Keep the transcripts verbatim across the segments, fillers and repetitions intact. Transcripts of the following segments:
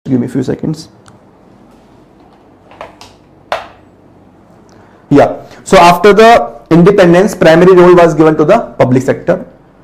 give me a few seconds. Yeah, so after the independence, primary role was given to the public sector,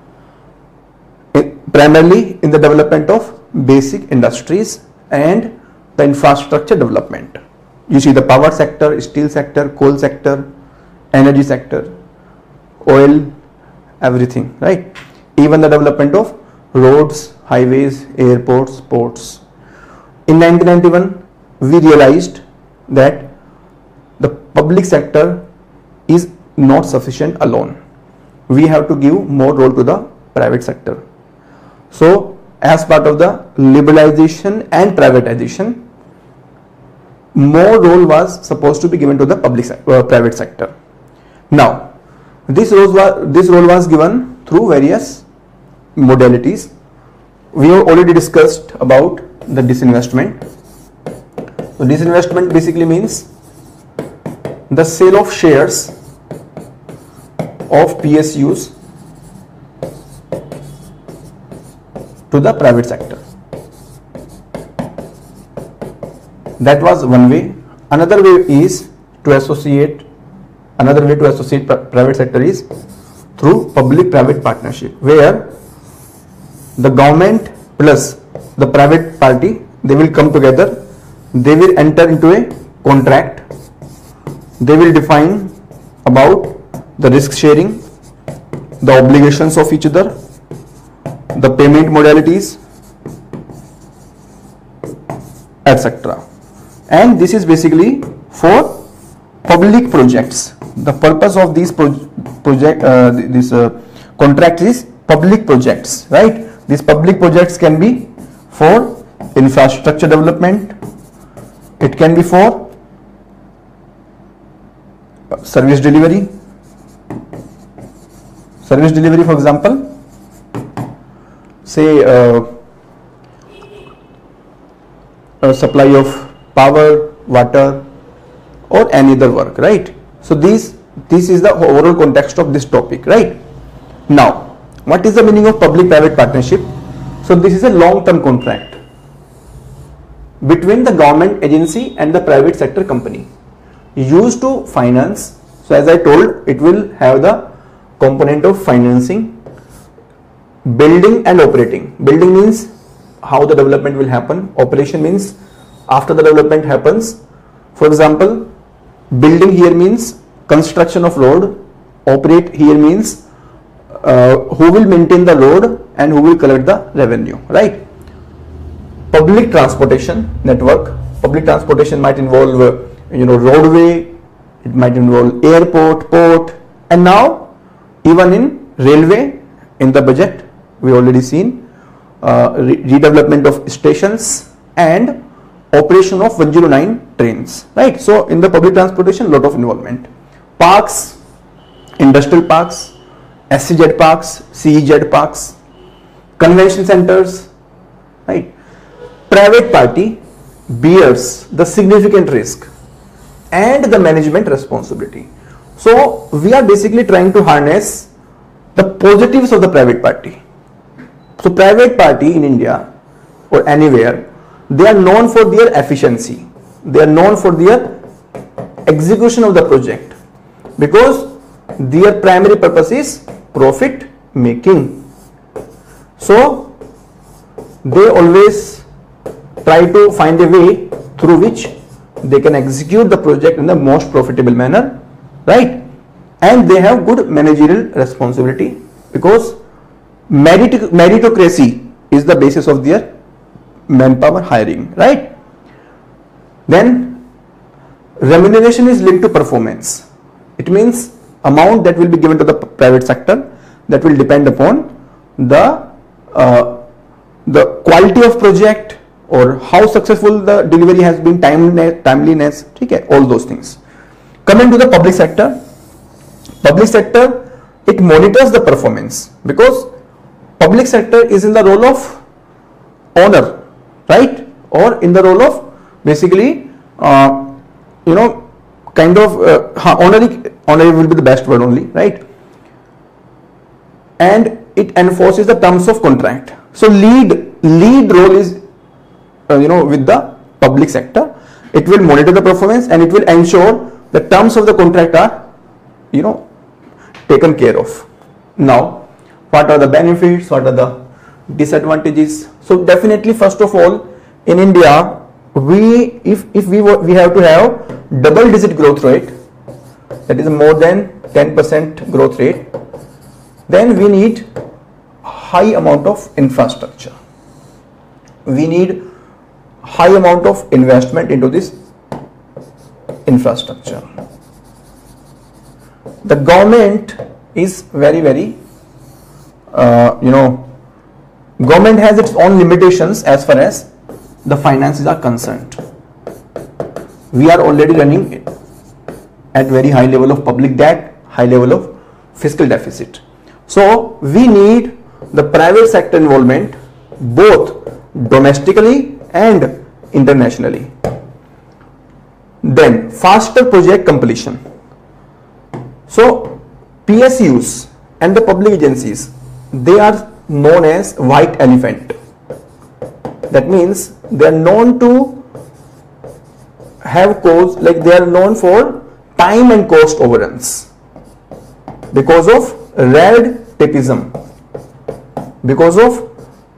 primarily in the development of basic industries and the infrastructure development. You see the power sector, steel sector, coal sector, energy sector, oil, everything, right? Even the development of roads, highways, airports, ports. In nineteen ninety-one, we realized that the public sector is not sufficient alone. We have to give more role to the private sector. So, as part of the liberalization and privatization, more role was supposed to be given to the public se uh, private sector. Now, this role was this role was given through various modalities. We have already discussed about the disinvestment. So, disinvestment basically means the sale of shares of P S Us to the private sector. That was one way. Another way is to associate, another way to associate private sector is through public-private partnership, where the government plus the private party, they will come together, they will enter into a contract, they will define about the risk sharing, the obligations of each other, the payment modalities, et cetera. And this is basically for public projects. The purpose of these pro project, uh, this uh, contract is public projects, right? These public projects can be for infrastructure development. It can be for service delivery. Service delivery, for example, say uh, a supply of power, water, or any other work, right? So this this is the overall context of this topic, right? Now, what is the meaning of public-private partnership? So this is a long-term contract between the government agency and the private sector company used to finance. So as I told, it will have the component of financing, building and operating. Building means how the development will happen. Operation means after the development happens. For example, building here means construction of road. Operate here means uh, who will maintain the road and who will collect the revenue, right? Public transportation network. Public transportation might involve uh, you know roadway, it might involve airport, port, and now even in railway, in the budget we already seen uh, re redevelopment of stations and operation of one oh nine trains, right? So in the public transportation, lot of involvement. Parks, industrial parks, S C Z parks, C E Z parks, convention centers, right? Private party bears the significant risk and the management responsibility. So we are basically trying to harness the positives of the private party. So private party in India or anywhere, they are known for their efficiency. They are known for their execution of the project because their primary purpose is profit making. So they always try to find a way through which they can execute the project in the most profitable manner, right? And they have good managerial responsibility because merit meritocracy is the basis of their manpower hiring, right? Then remuneration is linked to performance. It means amount that will be given to the private sector, that will depend upon the uh, the quality of project or how successful the delivery has been, timeliness, timeliness, okay, all those things. Coming to the public sector, public sector, it monitors the performance because public sector is in the role of owner, right? Or in the role of basically, uh, you know, kind of uh, honorary, honorary will be the best word only, right? And it enforces the terms of contract. So lead lead role is uh, you know, with the public sector. It will monitor the performance and it will ensure the terms of the contract are, you know, taken care of. Now, what are the benefits? What are the disadvantages? So definitely, first of all, in India, we if if we we have to have double digit growth rate, that is more than ten percent growth rate, then we need high amount of infrastructure. We need high amount of investment into this infrastructure. The government is very very uh, you know government has its own limitations as far as the finances are concerned. We are already running at very high level of public debt, high level of fiscal deficit. So we need the private sector involvement both domestically and internationally. Then faster project completion. So P S Us and the public agencies, they are known as white elephant. That means they are known to have cost, like they are known for time and cost overruns because of red tapeism, because of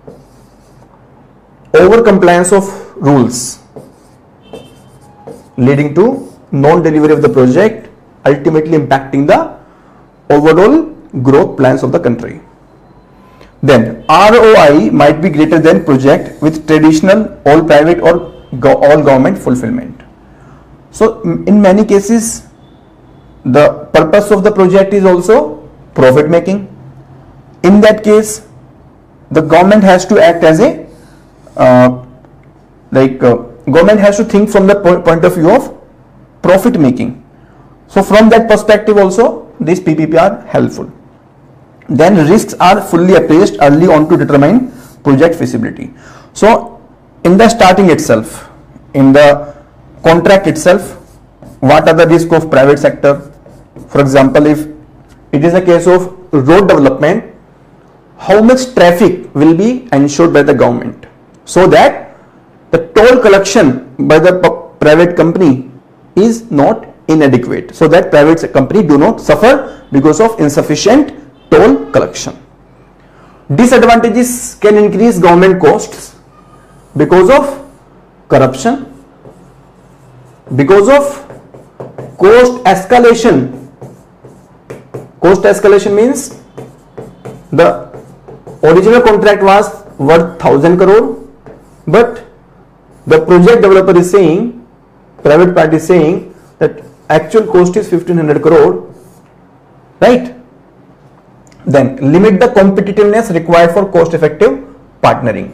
over compliance of rules, leading to non-delivery of the project, ultimately impacting the overall growth plans of the country. Then R O I might be greater than project with traditional all private or go all government fulfillment. So in many cases, the purpose of the project is also profit making. In that case, the government has to act as a uh, like uh, government has to think from the po point of view of profit making. So from that perspective also, these P P P are helpful. Then risks are fully appraised early on to determine project feasibility. So in the starting itself, in the contract itself, what are the risks of private sector? For example, if it is a case of road development, how much traffic will be ensured by the government so that the toll collection by the private company is not inadequate, so that private company do not suffer because of insufficient toll collection. Disadvantages can increase government costs because of corruption, because of cost escalation. Cost escalation means the original contract was worth thousand crore, but the project developer is saying, private party is saying that actual cost is fifteen hundred crore, right? Then limit the competitiveness required for cost effective partnering.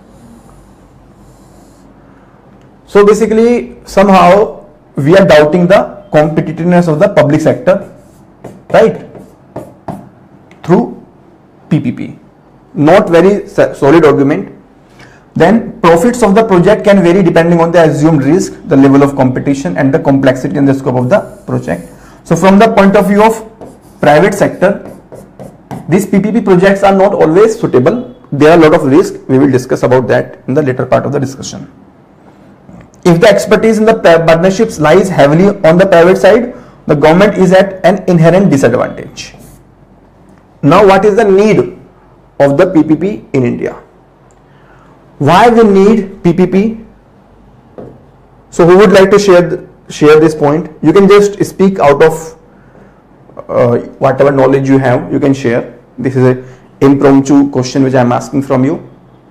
So basically somehow we are doubting the competitiveness of the public sector, right, through P P P. Not very solid argument. Then profits of the project can vary depending on the assumed risk, the level of competition and the complexity and the scope of the project. So from the point of view of private sector, these P P P projects are not always suitable. There are a lot of risk. We will discuss about that in the later part of the discussion. If the expertise in the partnerships lies heavily on the private side, the government is at an inherent disadvantage. Now, what is the need of the P P P in India? Why we need P P P? So who would like to share share this point? You can just speak out of uh, whatever knowledge you have. You can share. This is a impromptu question which I am asking from you.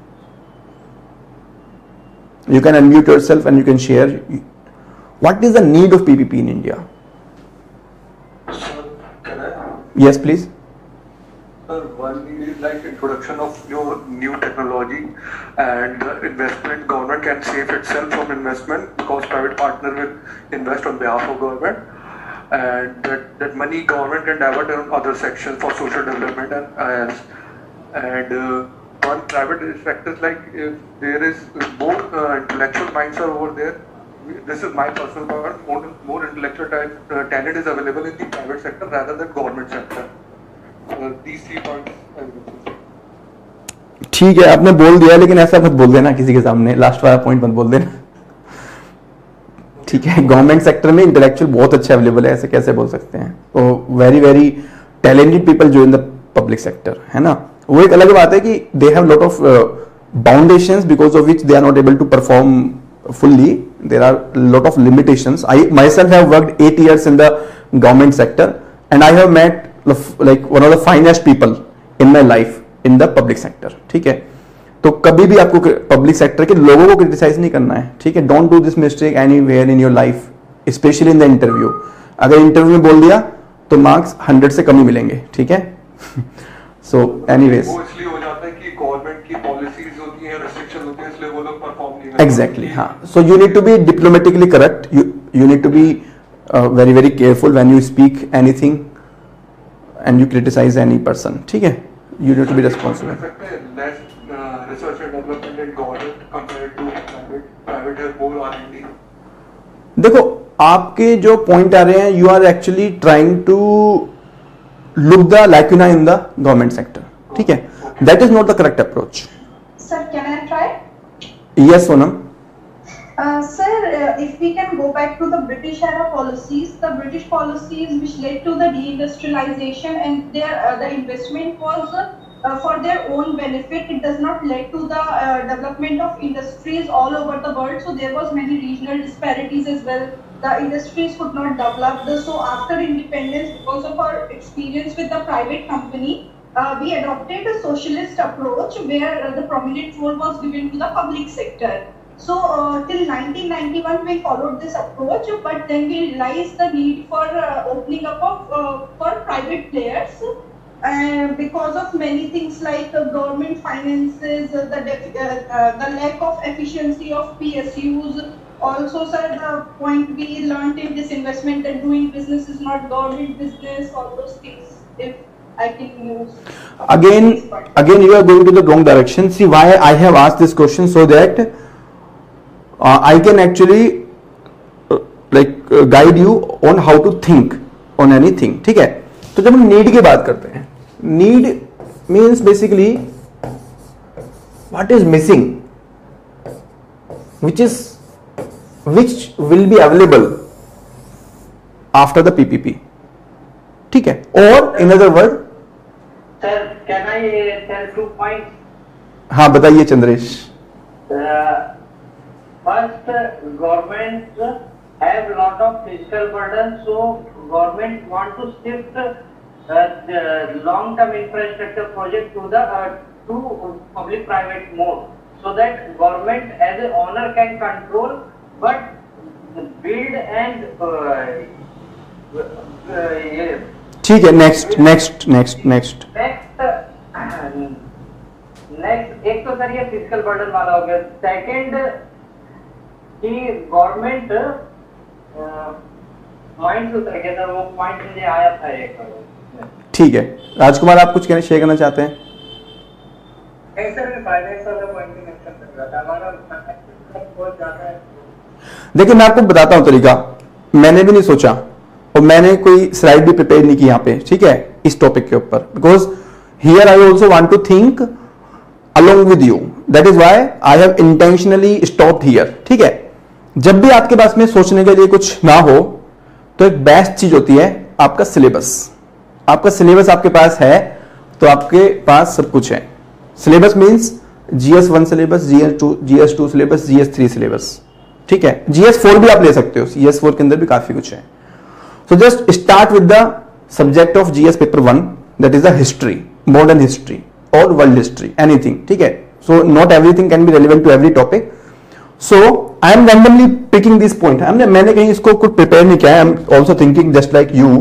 You can unmute yourself and you can share. What is the need of P P P in India? Sir, can I? Yes, please. Sir, one need is like introduction of your new technology, and the investment government can save itself from investment because private partner will invest on behalf of government, and that, that money government can divert on other sections for social development and else. And uh, one private sector is like if there is more uh, intellectual minds are over there. This is my personal point. More, more intellectual type, uh, talent is available in the private sector rather than government sector. Uh, these three points. ठीक है, आपने बोल दिया, लेकिन ऐसा मत बोल देना किसी के सामने, लास्ट वाला पॉइंट मत बोल देना, ठीक है। गवर्नमेंट सेक्टर में इंटेलेक्चुअल बहुत अच्छे अवेलेबल है, ऐसे कैसे बोल सकते हैं? तो वेरी वेरी टैलेंटेड पीपल जो इन द पब्लिक सेक्टर, है ना। वो एक अलग बात है कि they have lot of boundations because of which they are not able to perform fully. There are lot of limitations. I myself have worked eight years in the government sector and I have met like one of the finest people in my life in the public sector. ठीक है, तो कभी भी आपको public sector के लोगों को criticise नहीं करना है, ठीक है। Don't do this mistake anywhere in your life, specially in the interview. अगर इंटरव्यू में बोल दिया तो मार्क्स हंड्रेड से कम ही मिलेंगे, ठीक है। सो एनीवेज वो इसलिए हो जाता है कि गवर्नमेंट की पॉलिसीज होती हैं, रेस्ट्रिक्शन होती हैं, इसलिए वो लोग परफॉर्म नहीं करते। एग्जैक्टली, हाँ। So you need to be diplomatically correct, you you need to be very very careful when you speak anything and you criticise any person, ठीक है। You need to be responsible. Research and development in government compared to private, private has more R and D. देखो, आपके जो point आ रहे हैं, you are actually trying to look the lacuna in the government sector, ठीक है। that is not the correct approach. Sir, can I try? Yes, Sonam. Uh, sir, uh, if we can go back to the British era policies, the British policies which led to the deindustrialization and their uh, the investment was uh, for their own benefit. It does not lead to the uh, development of industries all over the world. So there was many regional disparities as well. The industries could not develop. So after independence, because of our experience with the private company, uh, we adopted a socialist approach where uh, the prominent role was given to the public sector. So uh, till nineteen ninety-one we followed this approach, but then we realized the need for uh, opening up of uh, for private players uh, because of many things like uh, government finances, uh, the def- uh, uh, the lack of efficiency of P S Us. Also, sir, the point we learned in this investment that doing business is not government business, all those things, if I can use. Again, again you are going to the wrong direction. See why I have asked this question, so that uh, I can actually uh, like uh, guide you on how to think on anything, ठीक है। तो जब हम need की बात करते हैं, need means basically what is missing, which is which will be available after the P P P, ठीक है। और in other word, sir, can I tell two points? हाँ बताइए Chandresh. Uh, first, government have lot of fiscal burden, so government want to shift uh, the long-term infrastructure project to the uh, to public-private mode, so that government as an owner can control. But build and ठीक है। Next next next next next next एक तो sir ये physical burden वाला हो गया। Second कि government mind से उतर गया था, वो पॉइंट मुझे आया था एक। ठीक है, राजकुमार आप कुछ कहना शेयर करना चाहते हैं? सर फाइनेंस वाला पॉइंट मेंशन कर रहा था, हमारा बहुत ज्यादा है। देखिए मैं आपको बताता हूं तरीका, मैंने भी नहीं सोचा और मैंने कोई स्लाइड भी प्रिपेयर नहीं की यहाँ पे, ठीक है, इस टॉपिक के ऊपर, because here I also want to think along with you, that is why I have intentionally stopped here, ठीक है। जब भी आपके पास में सोचने के लिए कुछ ना हो तो एक बेस्ट चीज होती है आपका सिलेबस। आपका सिलेबस आपके पास है तो आपके पास सब कुछ है। Syllabus means GS one syllabus, GS two GS two syllabus, GS three syllabus, ठीक है। जीएस फोर भी आप ले सकते हो, जीएस फोर के अंदर भी काफी कुछ है। So just start with the subject of GS paper one, that is the history, modern history और वर्ल्ड हिस्ट्री, एनीथिंग, ठीक है। So not everything can be relevant to every topic. So I am randomly picking this point, मैंने कहीं इसको कुछ prepare नहीं किया, I am also thinking just like you.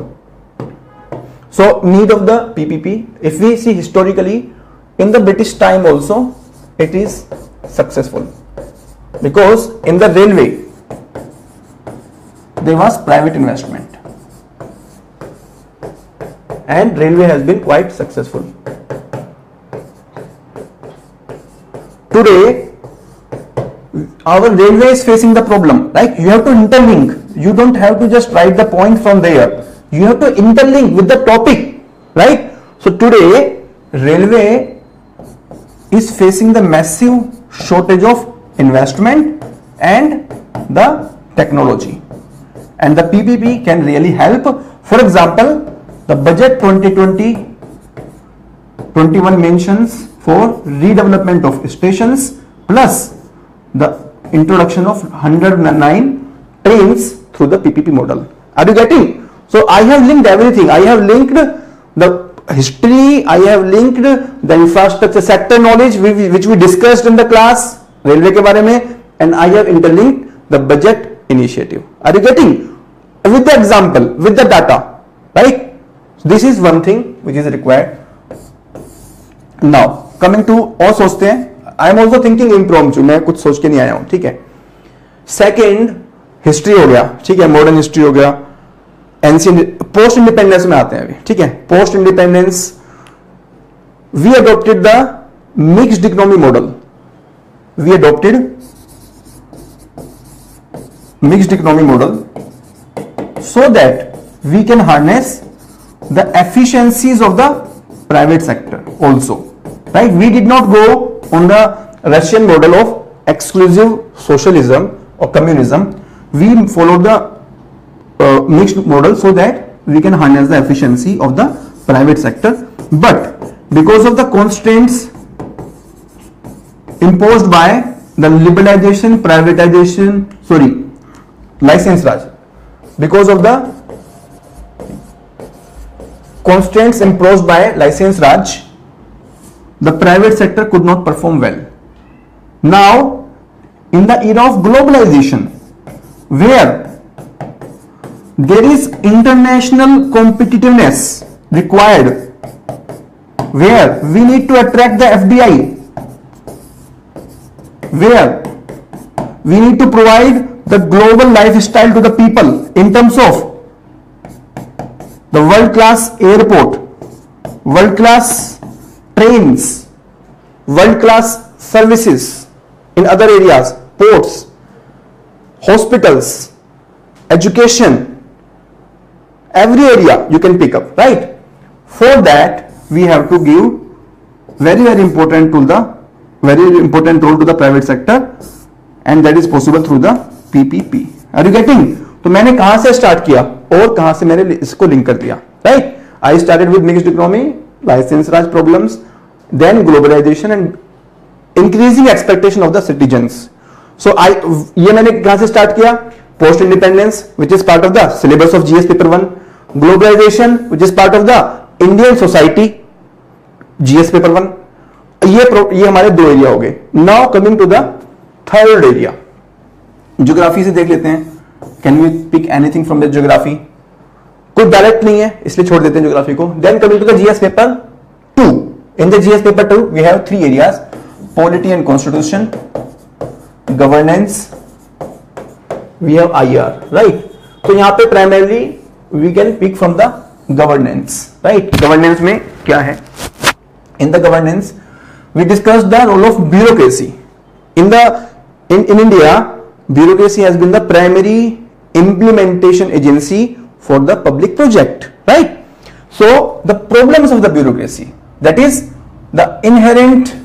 So need of the PPP, if we see historically in the British time also it is successful because in the railway there was private investment and railway has been quite successful. Today our railway is facing the problem, like you have to interlink, you don't have to just write the point from there, you have to interlink with the topic, right? So today railway is facing the massive shortage of investment and the technology, and the P P P can really help. For example, the budget twenty twenty twenty-one mentions for redevelopment of stations plus the introduction of one hundred nine trains through the P P P model. Are you getting? So I have linked everything. I have linked the history, I have linked the infrastructure sector knowledge which we discussed in the class, railway के बारे में, and I have interlinked the budget initiative. Are you getting? With the example, with the data, right? This is one thing which is required. Now coming to, और सोचते हैं, I am also thinking impromptu, मैं कुछ सोच के नहीं आया हूं, ठीक है. Second, हिस्ट्री हो गया, ठीक है, मॉडर्न हिस्ट्री हो गया. एंशिएंट, पोस्ट इंडिपेंडेंस में आते हैं अभी, ठीक है. Post independence we adopted the mixed economy model. We adopted mixed economy model so that we can harness the efficiencies of the private sector also, right? We did not go on the Russian model of exclusive socialism or communism. We followed the uh, mixed model so that we can harness the efficiency of the private sector. But because of the constraints imposed by the liberalization, privatization, sorry, license Raj, because of the constraints imposed by license Raj, the private sector could not perform well. Now, in the era of globalization, where there is international competitiveness required, where we need to attract the F D I, where we need to provide the global lifestyle to the people in terms of the world-class airport, world-class trains, world-class services in other areas, ports, hospitals, education, every area you can pick up, right? For that, we have to give very very important to the very important role to the private sector, and that is possible through the P P P. Are you getting? तो मैंने कहां से start किया और कहां से मैंने इसको लिंक कर दिया, right? I started with mixed economy, licence Raj problems, then globalisation and increasing expectation of the citizens. So I, ये मैंने कहां से स्टार्ट किया? Post independence which is part of the syllabus of GS paper one, globalisation which is part of the Indian society GS paper one. ये ये हमारे दो area हो गए. Now coming to the third area, geography से देख लेते हैं. Can we pick anything from the geography? कुछ डायरेक्ट नहीं है इसलिए छोड़ देते हैं ज्योग्राफी को. Then coming to the GS paper two. In the GS paper two we have three areas: polity and constitution, governance, we have IR, right? तो यहां पे primarily we can pick from the governance, right? Governance में क्या है? In the governance we discussed the role of bureaucracy. In the in, in India, bureaucracy has been the primary implementation agency for the public project, right? So the problems of the bureaucracy, that is the inherent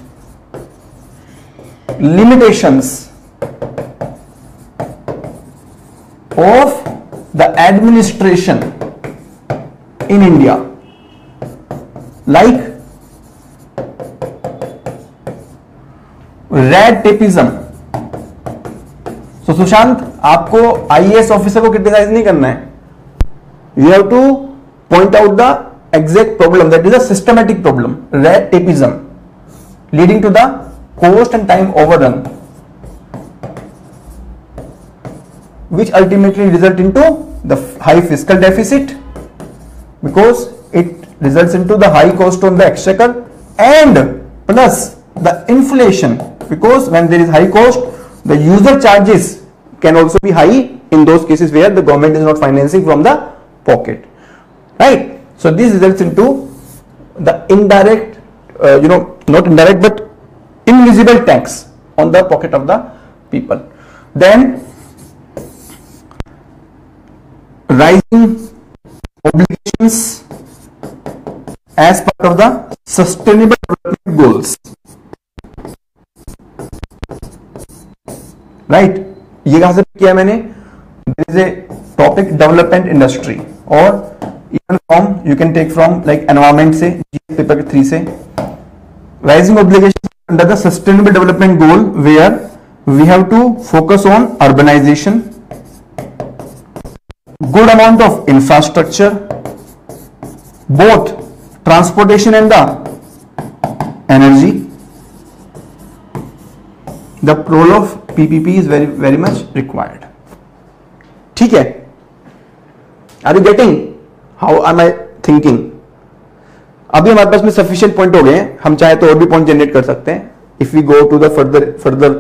limitations of the administration in India, like red tapism. So Sushant, आपको IAS officer को criticise नहीं करना है. You have to point out the exact problem, that is a systematic problem, red tapism leading to the cost and time overrun, which ultimately result into the high fiscal deficit because it results into the high cost on the exchequer, and plus the inflation, because when there is high cost the user charges can also be high in those cases where the government is not financing from the pocket, right? So this results into the indirect, uh, you know, not indirect but invisible tax on the pocket of the people. Then rising obligations as part of the sustainable development goals. Right right? ये कहां से किया मैंने, there is a topic development industry, और even from you can take from like environment से, paper three से, rising obligations under the sustainable development goal where we have to focus on urbanization, good amount of infrastructure, both transportation and the energy. The role of P P P is very very much required. ठीक है, are you getting how am I thinking? अभी हमारे पास में sufficient point हो गए हैं, हम चाहे तो और भी पॉइंट जनरेट कर सकते हैं if we go to the further further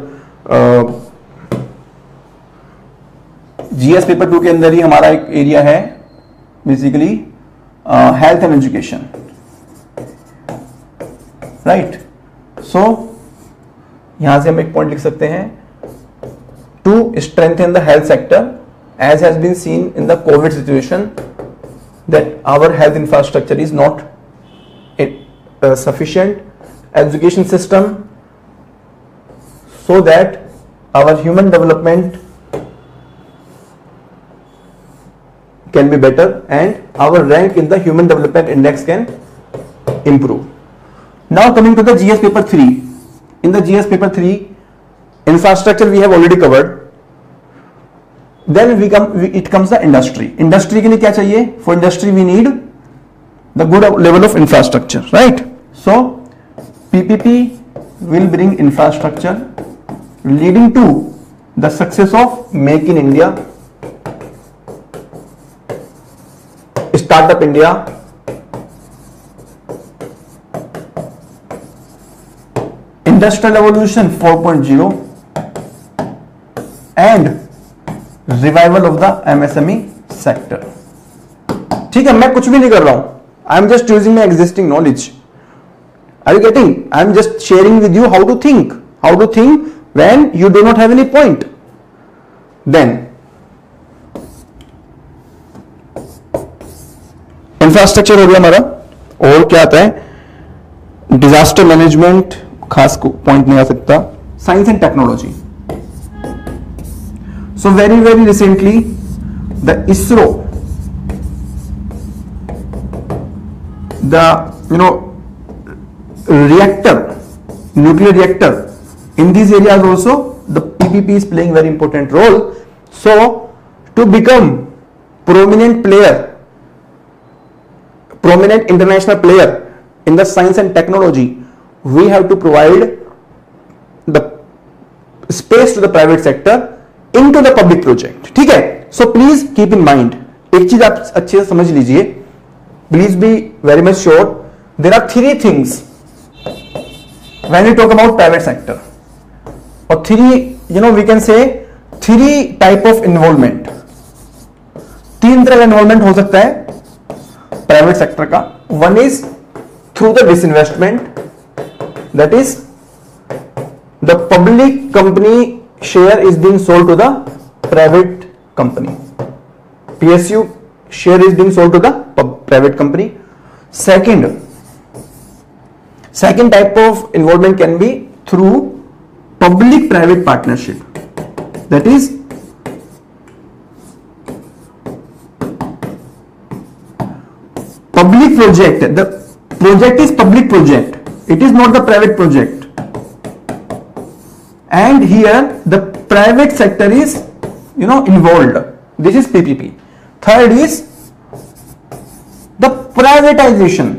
GS paper two के अंदर ही हमारा एक एरिया है basically health and education, right? So यहां से हम एक पॉइंट लिख सकते हैं, to strengthen the health sector as has been seen in the COVID situation that our health infrastructure is not a, a sufficient education system so that our human development can be better and our rank in the human development index can improve. Now coming to the G S paper three. In the G S paper three, infrastructure we have already covered. Then we come, we, it comes the industry. Industry के लिए क्या चाहिए? For industry we need the good level of infrastructure, right? So P P P will bring infrastructure leading to the success of Make in India, Startup India, Industrial Revolution four point oh and revival of the MSME sector. ठीक है, मैं कुछ भी नहीं कर रहा हूं, I am just using my existing knowledge. Are you getting? I am just sharing with you how to think, how to think when you do not have any point. Then infrastructure हो गया हमारा, और क्या आता है? Disaster management, खास point नहीं आ सकता. Science and technology. So very very recently the ISRO, the you know reactor, nuclear reactor, in these areas also the P P P is playing very important role. So to become prominent player, prominent international player in the science and technology, we have to provide the space to the private sector into the public project. ठीक है? So please keep in mind, एक चीज आप अच्छे से समझ लीजिए, please be very much sure, there are three things when we talk about private sector, or three, you know, we can say three type of involvement. तीन तरह का इन्वॉल्वमेंट हो सकता है प्राइवेट सेक्टर का. One is through the disinvestment, that is the public company share is being sold to the private company. P S U share is being sold to the private company. Second, second type of involvement can be through public-private partnership. That is public project. The project is public project. It is not the private project. And here the private sector is, you know, involved. This is P P P. Third is the privatization.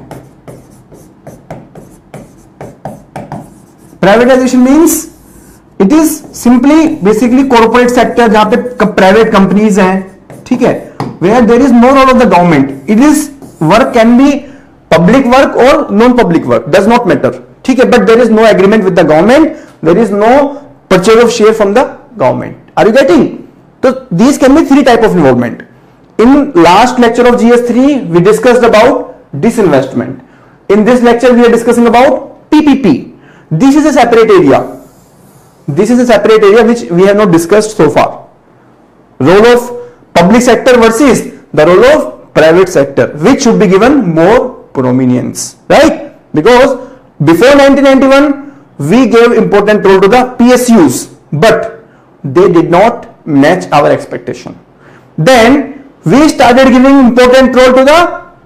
Privatization means it is simply basically corporate sector जहां पे private companies हैं, ठीक है, where there is no role of the government. It is work can be public work or non-public work, does not matter, ठीक है, but there is no agreement with the government. There is no purchase of share from the government. Are you getting? So these can be three type of involvement. In last lecture of G S three, we discussed about disinvestment. In this lecture, we are discussing about P P P. This is a separate area. This is a separate area which we have not discussed so far. Role of public sector versus the role of private sector, which should be given more prominence, right? Because before nineteen ninety-one, we gave important role to the P S Us, but they did not match our expectation. Then we started giving important role to the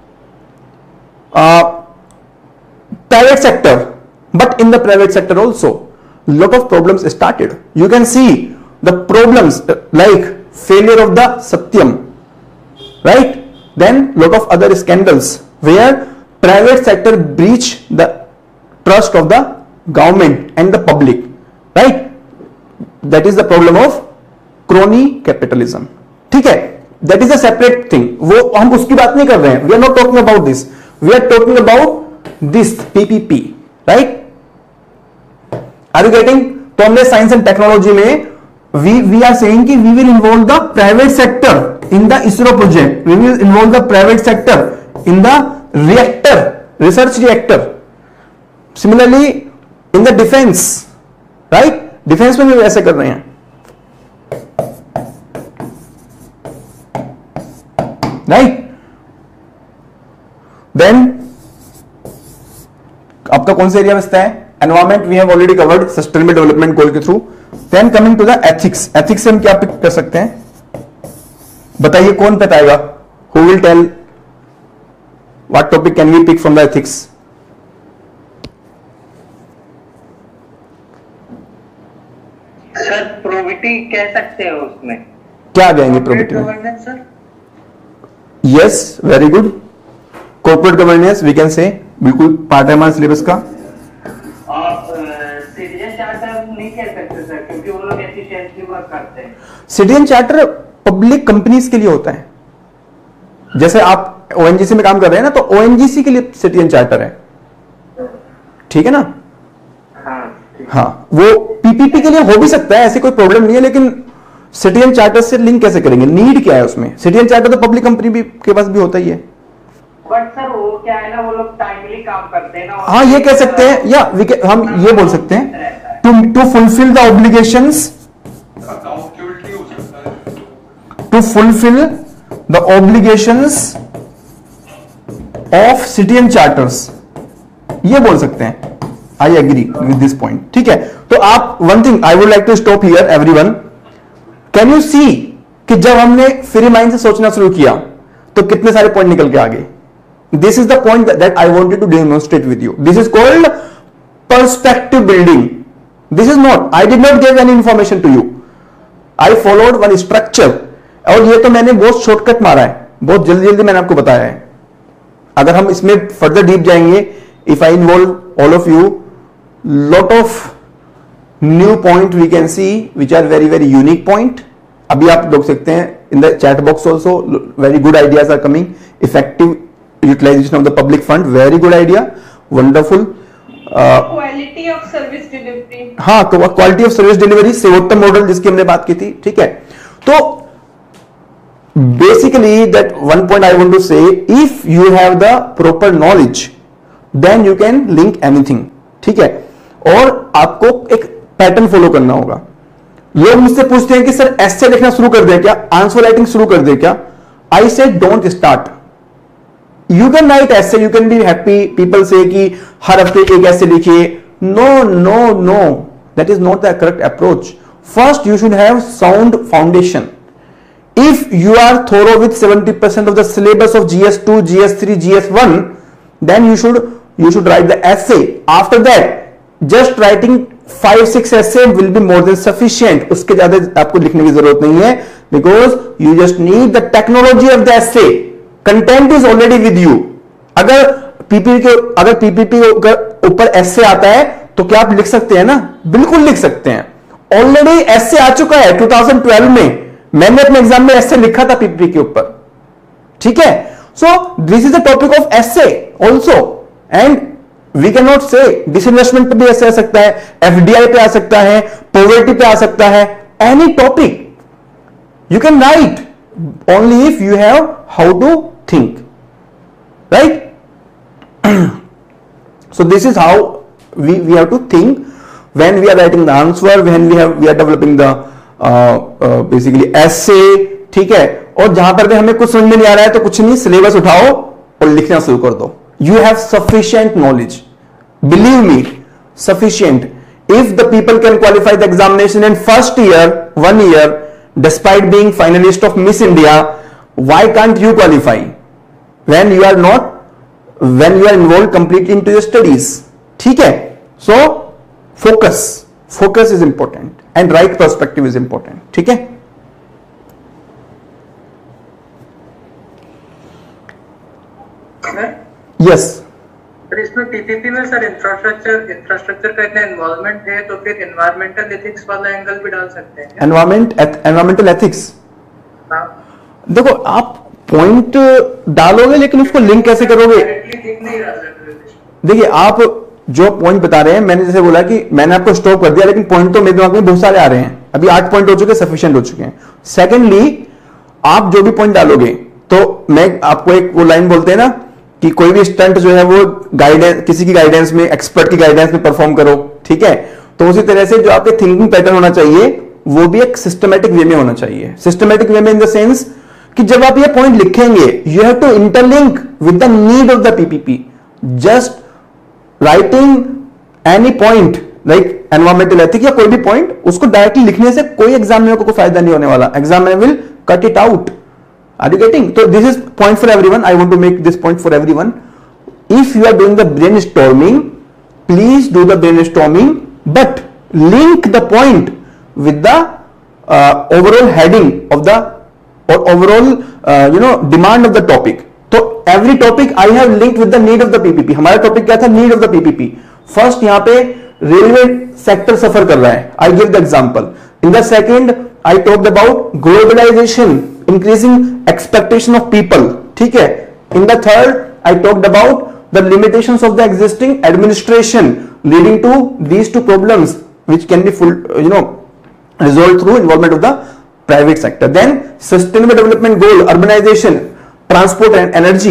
uh, private sector, but in the private sector also lot of problems started. You can see the problems like failure of the Satyam, right? Then lot of other scandals where private sector breach the trust of the government and the public, right? That is the problem of crony capitalism. ठीक है, that is a separate thing. वो हम उसकी बात नहीं कर रहे हैं. We are not talking about this. We are talking about this P P P, right? Are you getting? तो हमने साइंस एंड टेक्नोलॉजी में we we are saying कि we will involve the private sector in the ISRO project. We will involve the private sector in the reactor, research reactor. Similarly in the defense, right? Defence में भी ऐसे कर रहे हैं, right? Then आपका कौन सा एरिया बचता है? Environment we have already covered sustainable development goal के through. Then coming to the ethics. Ethics से हम क्या पिक कर सकते हैं? बताइए, कौन बताएगा? Who will tell what topic can we pick from the ethics? Sir probity कह सकते हैं उसमें. क्या आ जाएंगे प्रोबिटी में? Governance sir. Yes, very good. Corporate governance we can say, बिल्कुल पार्ट है हमारे सिलेबस का. और सिटीजन चार्टर नहीं कह सकते सर, क्योंकि वो लोग एफिशिएंटली वर्क करते हैं. सिटीजन चार्टर पब्लिक कंपनीज के लिए होता है. जैसे आप ओएनजीसी में काम कर रहे हैं ना, तो ओएनजीसी के लिए सिटीजन चार्टर है, ठीक है ना? हाँ, वो पीपीपी के लिए हो भी सकता है, ऐसी कोई प्रॉब्लम नहीं है, लेकिन सिटीजन चार्टर से लिंक कैसे करेंगे? नीड क्या है उसमें? सिटीजन चार्टर तो पब्लिक कंपनी भी के पास भी होता ही है. बट सर वो क्या है ना, वो लोग टाइमली काम करते हैं ना. हाँ, ये कह सकते हैं, या वी हम ये बोल सकते हैं to to fulfil the obligations, to fulfil the obligations of citizen charters, ये बोल सकते हैं. I agree with this point. ठीक है, तो आप one thing I would like to stop here everyone. Can you see कि जब हमने फ्री माइंड से सोचना शुरू किया तो कितने सारे पॉइंट निकल के आ गए? This is the point that I wanted to demonstrate with you. This is called perspective building. This is not, I did not give any information to you. I followed one structure, और ये तो मैंने बहुत shortcut मारा है, बहुत जल्दी जल्दी मैंने आपको बताया है. अगर हम इसमें फर्दर डीप जाएंगे, if I involve all of you, lot of new point we can see which are very very unique point. अभी आप देख सकते हैं in the chat box also very good ideas are coming. Effective utilization of the public fund, very good idea, wonderful. uh, quality of service delivery. हाँ, quality of service delivery, Sevottam model जिसकी हमने बात की थी. ठीक है, तो basically that one point I want to say, if you have the proper knowledge then you can link anything. ठीक है, और आपको एक पैटर्न फॉलो करना होगा. लोग मुझसे पूछते हैं कि सर ऐसे लिखना शुरू कर दें क्या, आंसर राइटिंग शुरू कर दें क्या? I say don't start. You can write ऐसे, you can be happy. People say कि हर हफ्ते एक ऐसे लिखिए. No no no, that is not the correct approach. First you should have sound foundation. If you are thorough with seventy percent of the syllabus of G S two, G S three, G S one, then you should you should write the essay. After that just writing five six essay will be more than sufficient. उसके ज्यादा आपको लिखने की जरूरत नहीं है, because you just need the technology of the essay. Content is already with you. अगर PPP के अगर पीपीपी के ऊपर essay आता है तो क्या आप लिख सकते हैं ना? बिल्कुल लिख सकते हैं. ऑलरेडी essay आ चुका है टू थाउजेंड ट्वेल्व में. मैंने अपने एग्जाम में essay लिखा था पीपीपी के ऊपर. ठीक है, so this is the topic of essay also. And we can not say disinvestment पे भी ऐसे आ सकता है, एफडीआई पे आ सकता है, पॉवर्टी पे आ सकता है. Any topic you can write only if you have how to think, right? So this is how we we have to think when we are writing the answer, when we have we are developing the basically essay. ठीक है, और जहां पर भी हमें कुछ समझ में नहीं आ रहा है तो कुछ नहीं, सिलेबस उठाओ और लिखना शुरू कर दो. You have sufficient knowledge, believe me, sufficient. if the people can qualify the examination in first year, one year, despite being finalist of Miss India, why can't you qualify when you are not, when you are involved completely into your studies? ठीक है? So focus, focus is important and right perspective is important. ठीक है? Yes. पर इसमें PPP में sir infrastructure infrastructure का इतना involvement है तो फिर एनवायरमेंटल एथिक्स वाला एंगल भी डाल सकते हैं। एनवायरमेंट एनवायरमेंटल एथिक्स, हाँ देखो आप पॉइंट डालोगे लेकिन उसको लिंक कैसे करोगे? दिख नहीं रहा सर। देखिए आप जो पॉइंट बता रहे हैं, मैंने जैसे बोला कि मैंने आपको स्टॉप कर दिया, लेकिन पॉइंट तो मेरे दिमाग में बहुत सारे आ रहे हैं। अभी आठ पॉइंट हो चुके, सफिशिएंट हो चुके हैं। सेकेंडली, आप जो भी पॉइंट डालोगे तो मैं आपको एक वो लाइन बोलते हैं ना कि कोई भी स्टंट जो है वो गाइडेंस, किसी की गाइडेंस में, एक्सपर्ट की गाइडेंस में परफॉर्म करो। ठीक है? तो उसी तरह से जो आपके थिंकिंग पैटर्न होना चाहिए वो भी एक सिस्टमैटिक वे में होना चाहिए। सिस्टमैटिक वे में इन द सेंस कि जब आप ये पॉइंट लिखेंगे, you have to interlink with the need of the PPP. Just writing any point like environmental ethic या कोई भी पॉइंट, उसको डायरेक्टली लिखने से कोई एग्जाम में कोई फायदा नहीं होने वाला। एग्जाम में will cut it out. Are you getting? So this is point for everyone. I want to make this point for everyone. If you are doing the brainstorming, please do the brainstorming, but link the point with the uh, overall heading of the or overall uh, you know demand of the topic. So every topic I have linked with the need of the P P P. हमारा topic क्या था? Need of the P P P. First यहाँ पे railway sector suffer कर रहा है. I give the example. In the second, I talked about globalization, increasing expectation of people. ठीक है? In the third, I talked about the limitations of the existing administration leading to these two problems, which can be full, you know, resolved through involvement of the private sector. Then sustainable development goal, urbanization, transport and energy.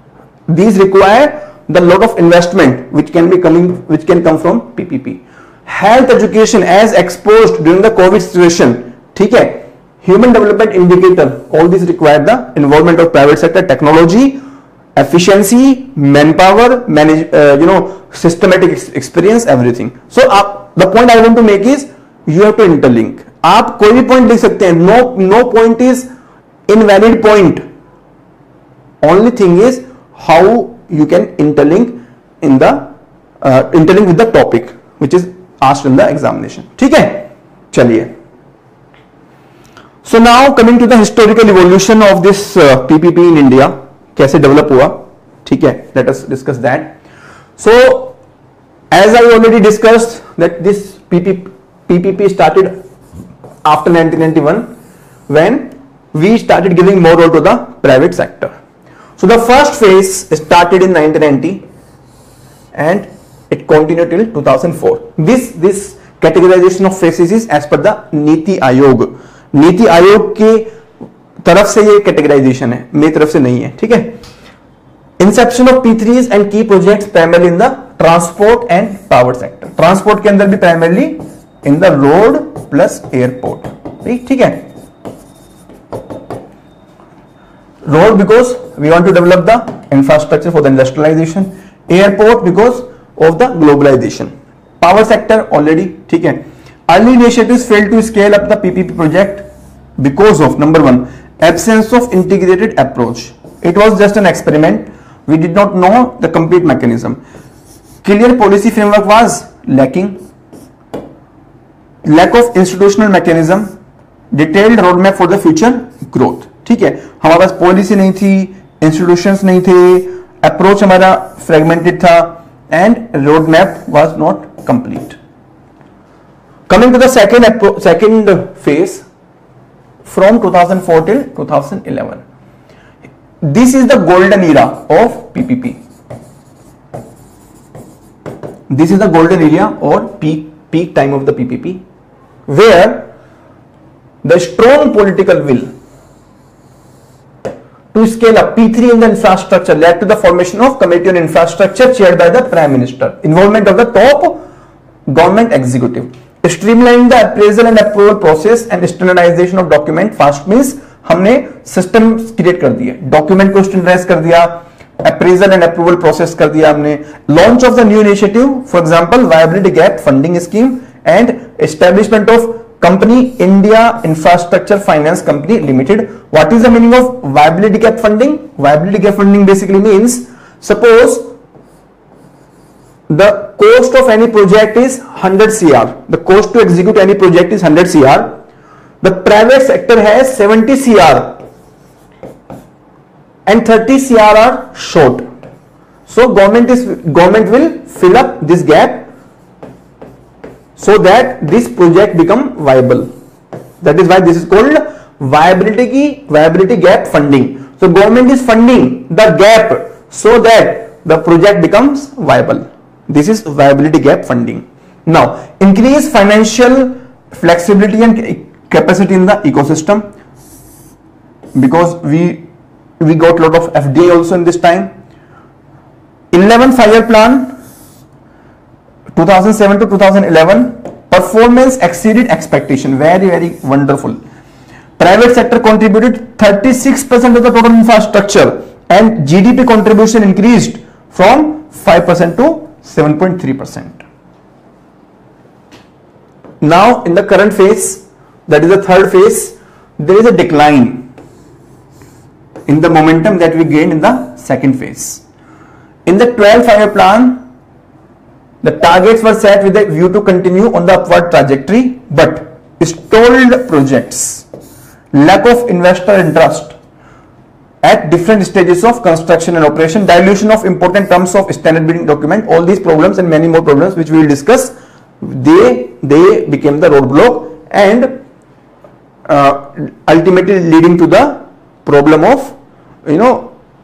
These require the lot of investment, which can be coming, which can come from P P P. Health education as exposed during the COVID situation. ठीक है? Human development indicator, all these require the involvement of private sector, technology, efficiency, manpower, manage, uh, you know, systematic experience, everything. So uh, the point I want to make is you have to interlink. आप कोई भी point लिख सकते हैं. No, no point is invalid point. Only thing is how you can interlink in the uh, interlink with the topic which is asked in the examination. ठीक है? चलिए. So now coming to the historical evolution of this uh, P P P in India, कैसे develop हुआ? ठीक है? Let us discuss that. So as I already discussed that this P P P started after nineteen ninety-one when we started giving more role to the private sector. So the first phase started in nineteen ninety and it continued till two thousand four. This this categorization of phases is as per the Niti Aayog. NITI Aayog की तरफ से ये categorisation है, मेरी तरफ से नहीं है। ठीक है? Inception of P threes and key projects primarily in the transport and power sector. Transport के अंदर भी primarily in the road plus airport. ठीक है? Road because we want to develop the infrastructure for the industrialisation, airport because of the globalisation, power sector already. ठीक है? Early initiatives failed to scale up the P P P project because of number one, absence of integrated approach. It was just an experiment. We did not know the complete mechanism. Clear policy framework was lacking. Lack of institutional mechanism. Detailed roadmap for the future growth. ठीक है? हमारे पास policy नहीं थी, institutions नहीं थे, approach हमारा fragmented था and roadmap was not complete. Coming to the second second phase from two thousand four till two thousand eleven. This is the golden era of P P P. This is the golden era or peak peak time of the P P P, where the strong political will to scale up P three in the infrastructure led to the formation of Committee on Infrastructure chaired by the Prime Minister. Involvement of the top government executive. Streamline the appraisal and approval process and standardization of document fast means हमने system create कर दिए, document को standardise कर दिया, appraisal and approval process कर दिया हमने, launch of the new initiative for example viability gap funding scheme and establishment of company India infrastructure finance company limited. What is the meaning of viability gap funding? Viability gap funding basically means suppose the cost of any project is one hundred crore, the cost to execute any project is one hundred crore, the private sector has seventy crore and thirty crore are short, so government is government will fill up this gap so that this project become viable. That is why this is called viability की viability gap funding. So government is funding the gap so that the project becomes viable. This is viability gap funding. Now, increase financial flexibility and capacity in the ecosystem, because we we got lot of F D I also in this time. eleventh five-year plan, two thousand seven to two thousand eleven, performance exceeded expectation. Very very wonderful. Private sector contributed thirty-six percent of the total infrastructure, and G D P contribution increased from five percent to seven point three percent. Now in the current phase, that is the third phase, there is a decline in the momentum that we gained in the second phase. In the twelfth five-year plan, the targets were set with a view to continue on the upward trajectory, but stalled projects, lack of investor interest at different stages of construction and operation, dilution of important terms of standard building document, all these problems and many more problems which we will discuss, they they became the roadblock and uh, ultimately leading to the problem of, you know,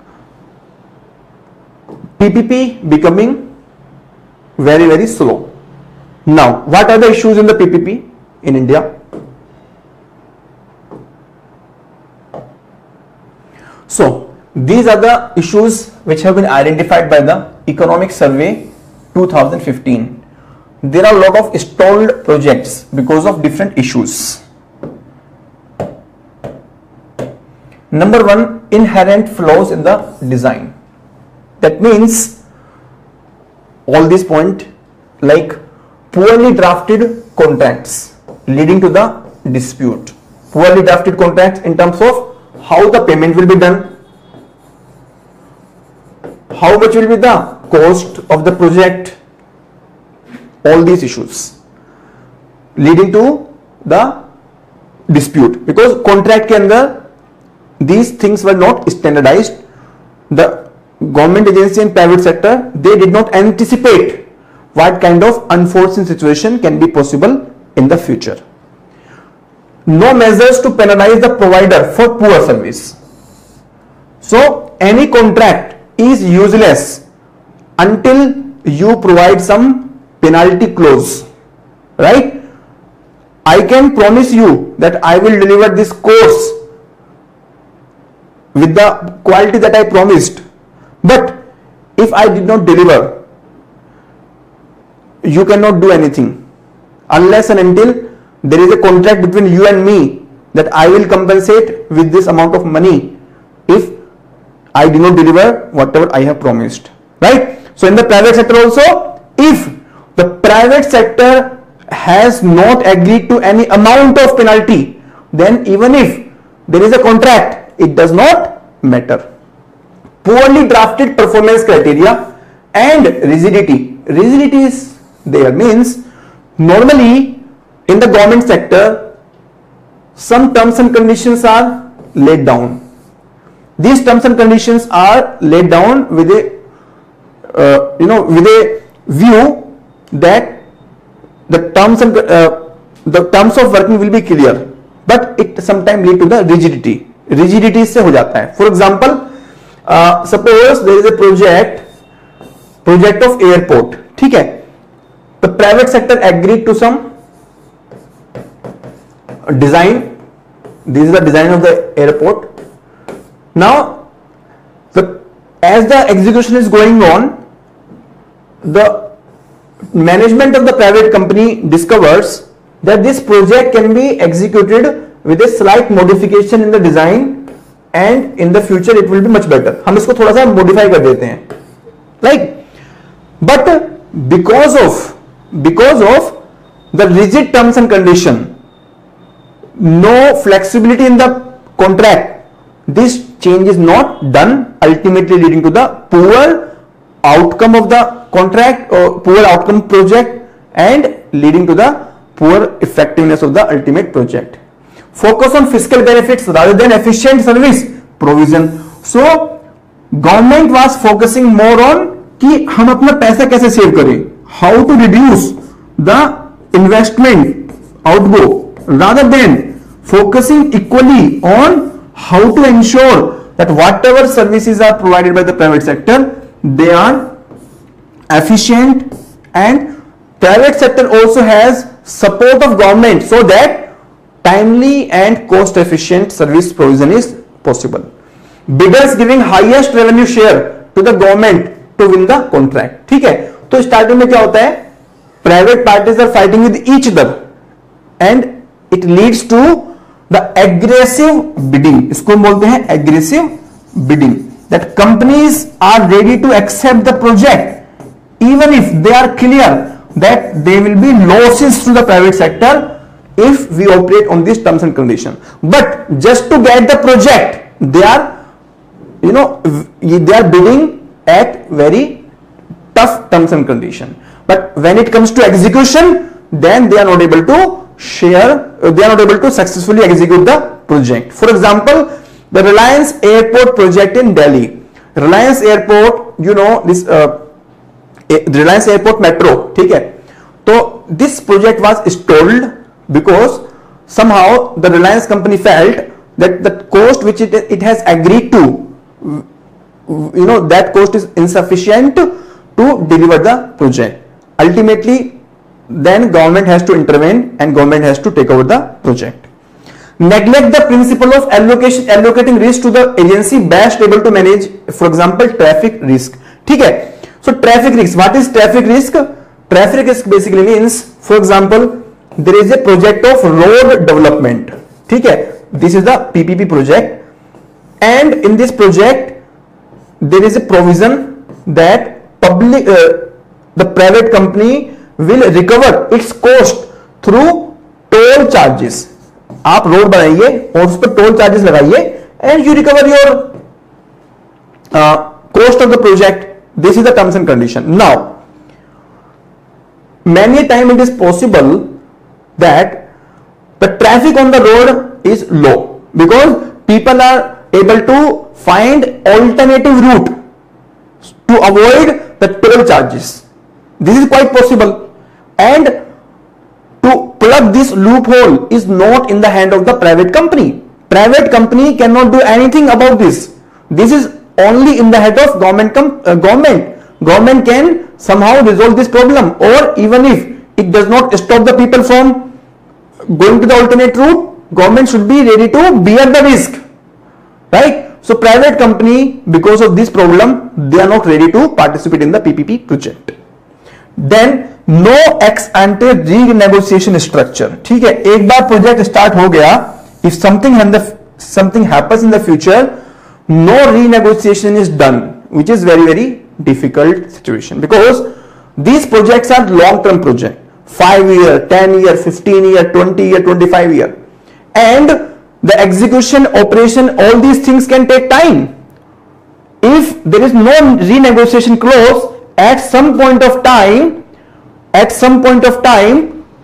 P P P becoming very very slow. Now, what are the issues in the P P P in India? So these are the issues which have been identified by the Economic Survey two thousand fifteen. There are a lot of stalled projects because of different issues. Number one, inherent flaws in the design. That means all these point like poorly drafted contracts leading to the dispute. Poorly drafted contracts in terms of how the payment will be done, how much will be the cost of the project, all these issues leading to the dispute, because contract के अंदर these things were not standardized. The government agency and private sector, they did not anticipate what kind of unforeseen situation can be possible in the future. No measures to penalize the provider for poor service. So any contract is useless until you provide some penalty clause, right? I can promise you that I will deliver this course with the quality that I promised, but if I did not deliver, you cannot do anything unless and until there is a contract between you and me that I will compensate with this amount of money if I do not deliver whatever I have promised, right? So in the private sector also, if the private sector has not agreed to any amount of penalty, then even if there is a contract, it does not matter. Poorly drafted performance criteria and rigidity. Rigidity is there means normally in the government sector, some terms and conditions are laid down. These terms and conditions are laid down with a, uh, you know, with a view that the terms and uh, the terms of working will be clear, but it sometimes lead to the rigidity. Rigidity से हो जाता है. For example, uh, suppose there is a project, project of airport. ठीक है? The private sector agreed to some design. This is the design of the airport. Now, the as the execution is going on, the management of the private company discovers that this project can be executed with a slight modification in the design and in the future it will be much better. हम इसको थोड़ा सा modify कर देते हैं, like, but because of because of the rigid terms and condition, no flexibility in the contract, this change is not done, ultimately leading to the poor outcome of the contract or poor outcome project and leading to the poor effectiveness of the ultimate project. Focus on fiscal benefits rather than efficient service provision. So government was focusing more on कि हम अपना पैसा कैसे save करें, how to reduce the investment outgo rather than focusing equally on how to ensure that whatever services are provided by the private sector, they are efficient, and private sector also has support of government so that timely and cost efficient service provision is possible. Bidders giving highest revenue share to the government to win the contract. ठीक है, तो starting में क्या होता है, private parties are fighting with each other and it leads to the aggressive bidding. इसको हम बोलते हैं aggressive bidding, that companies are ready to accept the project even if they are clear that they will be losses to the private sector if we operate on these terms and conditions. But just to get the project, they are, you know, they are bidding at very tough terms and conditions. But when it comes to execution, then they are not able to share, they are not able to successfully execute the project. For example, the Reliance Airport project in Delhi. Reliance Airport, you know, this uh, Reliance Airport Metro, ठीक है, तो this project was stalled because somehow the Reliance company felt that the cost which it, it has agreed to, you know, that cost is insufficient to deliver the project. Ultimately, then government has to intervene and government has to take over the project. Neglect the principle of allocation, allocating risk to the agency best able to manage, for example, traffic risk. ठीक है, so traffic risk. What is traffic risk? Traffic risk basically means, for example, there is a project of road development. ठीक है, this is the P P P project, and in this project there is a provision that public uh, the private company will recover its cost through toll charges. आप road बनाइए और उस पर toll charges लगाइए and you recover your uh, cost of the project. This is the terms and condition. Now many a time it is possible that the traffic on the road is low because people are able to find alternative route to avoid the toll charges. This is quite possible, and to plug this loophole is not in the hand of the private company. Private company cannot do anything about this. This is only in the hand of government. Com uh, government. Government can somehow resolve this problem, or even if it does not stop the people from going to the alternate route, government should be ready to bear the risk, right? So private company, because of this problem, they are not ready to participate in the P P P project. Then no ex ante renegotiation structure. ठीक है, एक बार project start हो गया, if something and the something happens in the future, no renegotiation is done, which is very very difficult situation because these projects are long term project, five year, ten year, fifteen year, twenty year, twenty-five year, and the execution operation, all these things can take time. If there is no renegotiation clause, at some point of time, at some point of time,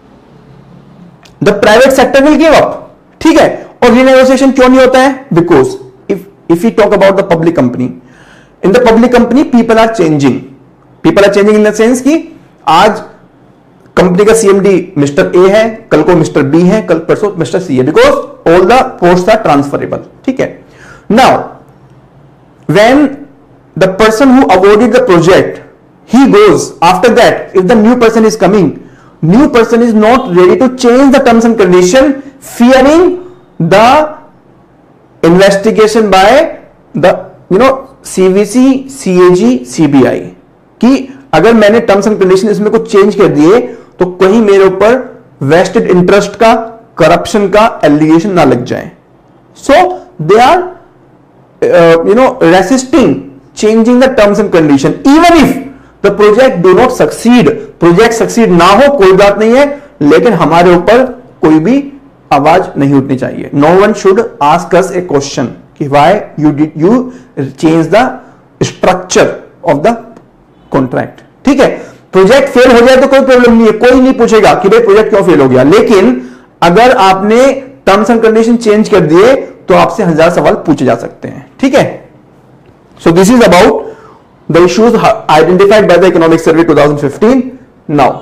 the private sector will give up. ठीक है, और renegotiation क्यों नहीं होता है? Because if if we talk about the public company, in the public company people are changing. People are changing in the sense कि आज company का सीएमडी मिस्टर ए है, कल को मिस्टर बी है, कल परसों मिस्टर सी है, because all the posts are transferable. ठीक है, now when the person who awarded the project, he goes after that, if the new person is coming, new person is not ready to change the terms and condition, fearing the investigation by the you know C V C, C A G, C B I कि अगर मैंने terms and condition इसमें कुछ change कर दिए तो कहीं मेरे ऊपर वेस्टेड इंटरेस्ट का, करप्शन का एलिगेशन ना लग जाए. So they are uh, you know resisting changing the terms and condition even if the project do not succeed. Project succeed ना हो कोई बात नहीं है, लेकिन हमारे ऊपर कोई भी आवाज नहीं उठनी चाहिए. No one should ask us a question कि why you did you change the structure of the contract. ठीक है, प्रोजेक्ट फेल हो जाए तो कोई प्रॉब्लम नहीं है, कोई नहीं पूछेगा कि भाई प्रोजेक्ट क्यों फेल हो गया. लेकिन अगर आपने टर्म्स एंड कंडीशन चेंज कर दिए तो आपसे हजार सवाल पूछे जा सकते हैं. ठीक है, so this is about the issues identified by the economic survey twenty fifteen. Now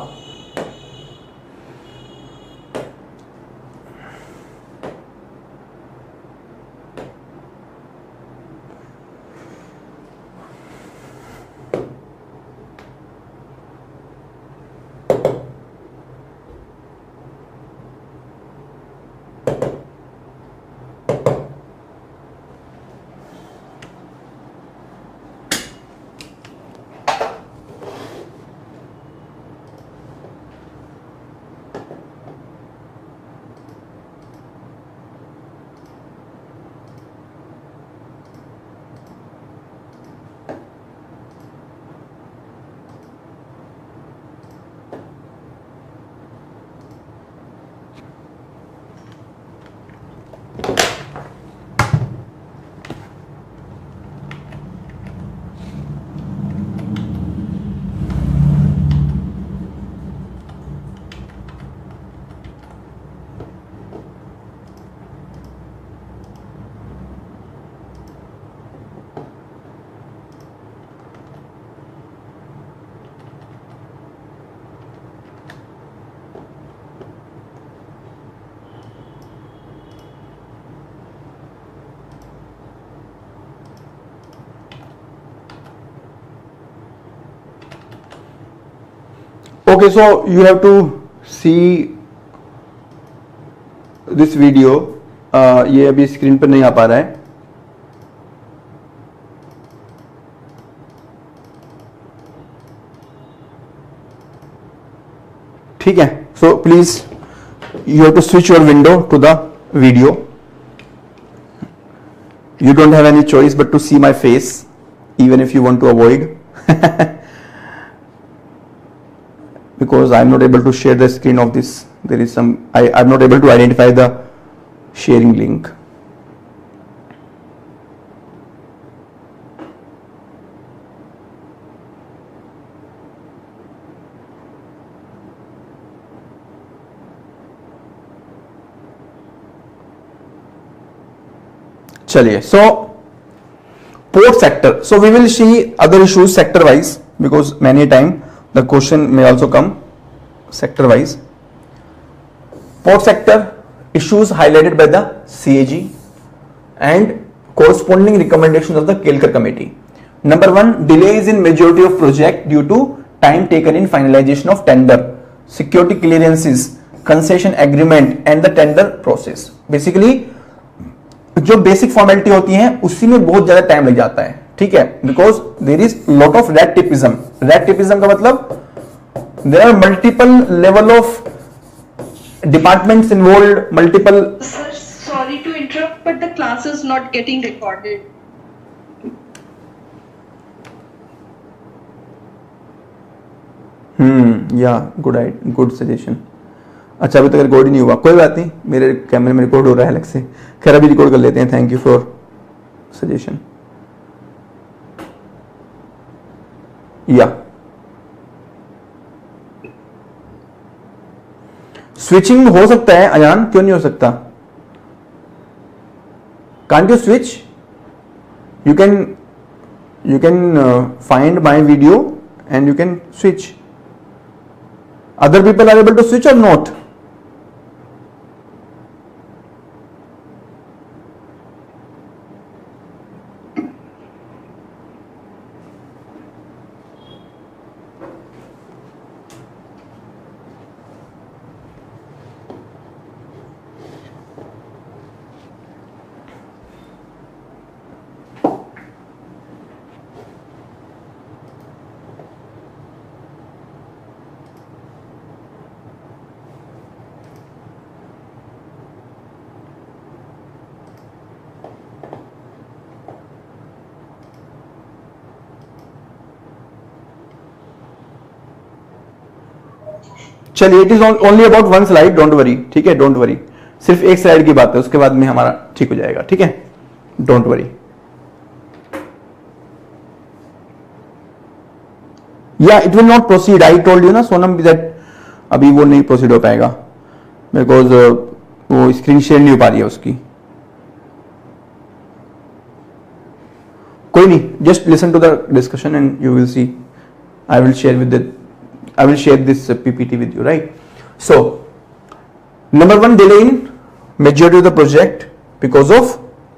okay, so you have to see this video. uh, ये अभी स्क्रीन पर नहीं आ पा रहा है. ठीक है, so please you have to switch your window to the video. You don't have any choice but to see my face even if you want to avoid. Because I am not able to share the screen of this. There is some, I am not able to identify the sharing link. चलिए, so port sector. So we will see other issues sector wise because many time the question may also come sector wise. Port sector issues highlighted by the C A G and corresponding recommendations of the Kelkar committee. Number one, delays in majority of project due to time taken in finalization of tender, security clearances, concession agreement and the tender process. Basically जो basic formality होती है उसी में बहुत ज्यादा time लग जाता है. ठीक है, because there is lot of red tapism. Red tapism का मतलब there are multiple level of departments involve, multiple. Sir, sorry to interrupt, but the class is not getting recorded. Hmm yeah good good suggestion. अच्छा, अभी तक record ही नहीं हुआ, कोई बात नहीं, मेरे कैमरे में रिकॉर्ड हो रहा है अलग से. खैर अभी रिकॉर्ड कर लेते हैं. Thank you for suggestion. Yeah switching हो सकता है अयान, क्यों नहीं हो सकता? Can't you switch? You can you can find my video and you can switch. Other people are able to switch और नॉट? चलिए, it is only about one slide, don't worry, ठीक है, डोंट वरी, सिर्फ एक slide की बात है, उसके बाद में हमारा ठीक हो जाएगा, ठीक है, don't worry. Yeah it will not proceed, I told you ना सोनम दैट अभी वो नहीं प्रोसीड हो पाएगा बिकॉज uh, वो स्क्रीन शेयर नहीं हो पा रही है उसकी। कोई नहीं, just listen to the discussion and you will see, I will share with I will share this uh, P P T with you, right? So, number one, delay in majority of the project because of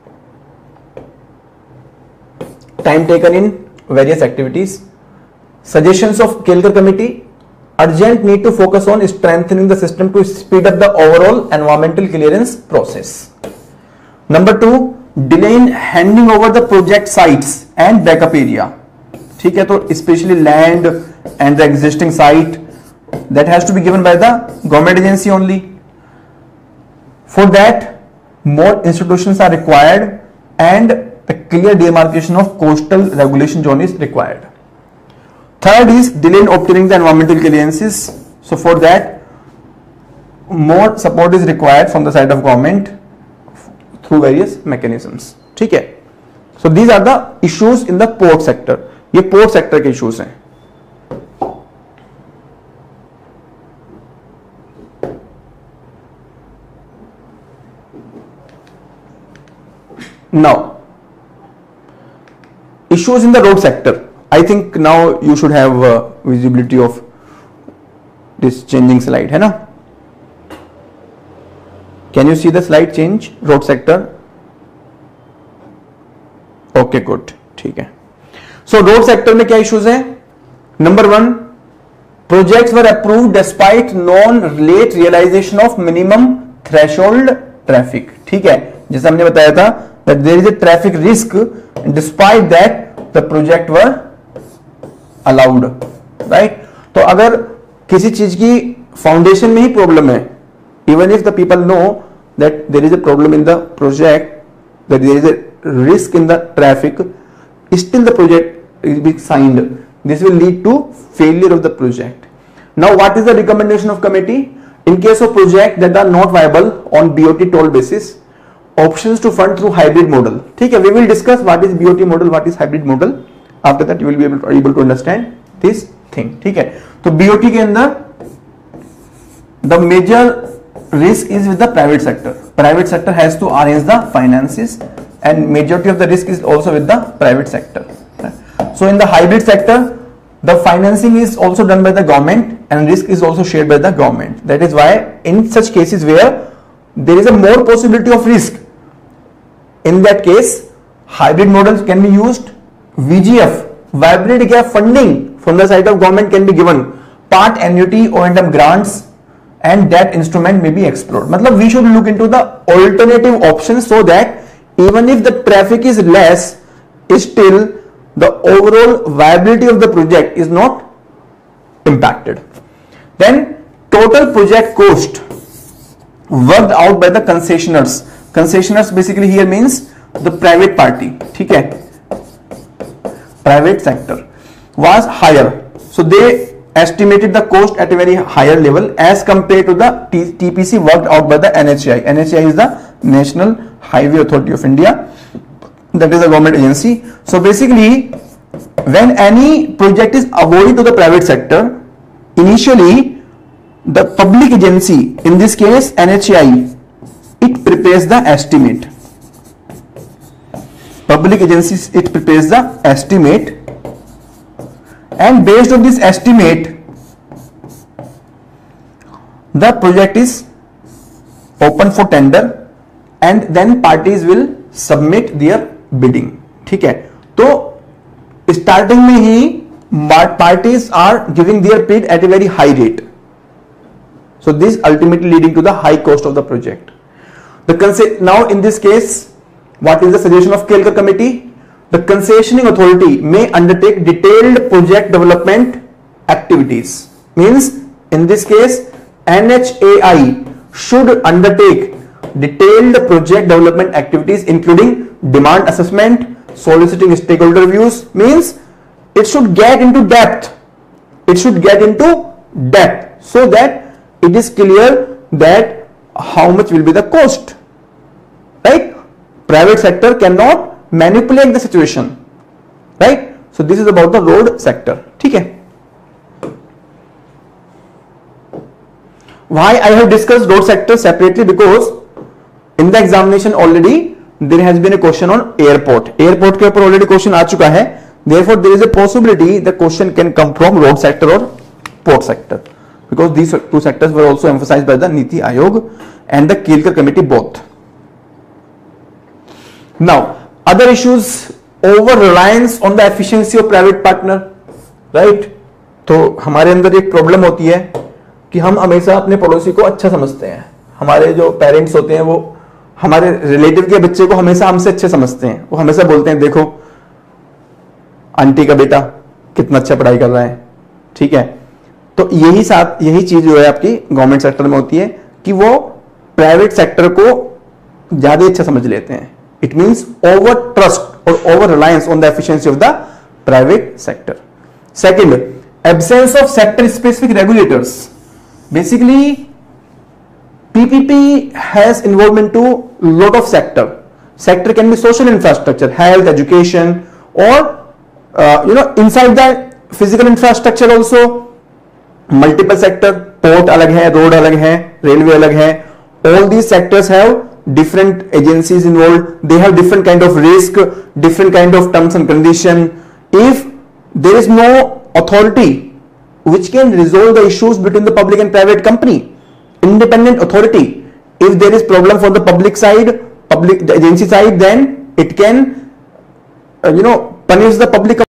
time taken in various activities. Suggestions of Kelkar committee: urgent need to focus on strengthening the system to speed up the overall environmental clearance process. Number two, delay in handing over the project sites and backup area. ठीक है, तो especially land and the existing site that has to be given by the government agency only. For that, more institutions are required and a clear demarcation of coastal regulation zone is required. Third is delay in obtaining the environmental clearances. So for that, more support is required from the side of government through various mechanisms. ठीक है, so these are the issues in the port sector. ये port sector के issues हैं। Now, issues in the road sector. I think now you should have uh, visibility of this changing slide, है ना? Can you see the slide change? Road sector. Okay, good. ठीक है। सो road sector में क्या issues हैं? Number one, projects were approved despite non late realization of minimum threshold traffic. ठीक है, जैसे हमने बताया था that there is a traffic risk, despite that the project were allowed, right? तो अगर किसी चीज की फाउंडेशन में ही प्रॉब्लम है, even if the people know that there is a problem in the project, that there is a risk in the traffic, still the project is being signed, this will lead to failure of the project. Now what is the recommendation of committee? In case of project that are not viable on B O T toll basis, options to fund through hybrid model. ठीक है, we will discuss what is B O T model, what is hybrid model. After that you will be able to, able to understand this thing. ठीक है, तो B O T के अंदर the major risk is with the private sector. Private sector has to arrange the finances and majority of the risk is also with the private sector. So in the hybrid sector, the financing is also done by the government and risk is also shared by the government. That is why in such cases where there is a more possibility of risk, in that case hybrid models can be used. V G F, vibrant gap funding from the side of government can be given, part annuity O and M grants and that instrument may be explored. मतलब we should look into the alternative options so that even if the traffic is less, still the overall viability of the project is not impacted. Then total project cost worked out by the concessionaires. Concessionaires basically here means the private party. ठीक है, private sector was higher, so they estimated the cost at a very higher level as compared to the T P C worked out by the N H A I. N H A I is the National Highway Authority of India, that is a government agency. So basically when any project is awarded to the private sector, initially the public agency, in this case N H A I, it prepares the estimate. Public agencies, it prepares the estimate, and based on this estimate the project is open for tender and then parties will submit their bidding. ठीक है, तो starting में ही parties are giving their bid at a very high rate, so this ultimately leading to the high cost of the project. The concept, now in this case what is the suggestion of Kelkar committee? The concessioning authority may undertake detailed project development activities. Means in this case N H A I should undertake detailed project development activities including demand assessment, soliciting stakeholder views. Means it should get into depth, it should get into depth so that it is clear that how much will be the cost, right? Private sector cannot manipulate the situation, right? So this is about the road sector. ठीक है? Why I have discussed road sector separately? Because in the examination already there has been a question on airport. Airport के ऊपर already question आ चुका है. Therefore there is a possibility the question can come from road sector or port sector, because these two sectors were also emphasized by the Niti Aayog and the Kelkar committee both. Now other issues, over reliance on the efficiency of private partner, right? तो हमारे अंदर एक problem होती है कि हम हमेशा अपने पड़ोसी को अच्छा समझते हैं. हमारे जो पेरेंट्स होते हैं वो हमारे रिलेटिव के बच्चे को हमेशा हमसे अच्छे समझते हैं. वो हमेशा बोलते हैं देखो आंटी का बेटा कितना अच्छा पढ़ाई कर रहा है, ठीक है. तो यही साथ यही चीज जो है आपकी गवर्नमेंट सेक्टर में होती है कि वो प्राइवेट सेक्टर को ज्यादा अच्छा समझ लेते हैं. इट मींस ओवर ट्रस्ट और over reliance on the efficiency of the private sector. Second, absence of sector specific regulators. Basically PPP has involvement to lot of sector. Sector can be social infrastructure, health, education, or uh, you know inside the physical infrastructure also multiple sector. Port अलग है, road अलग है, railway अलग है. All these sectors have different agencies involved. They have different kind of risk, different kind of terms and condition. If there is no authority which can resolve the issues between the public and private company, independent authority, if there is problem for the public side, public the agency side, then it can uh, you know punish the public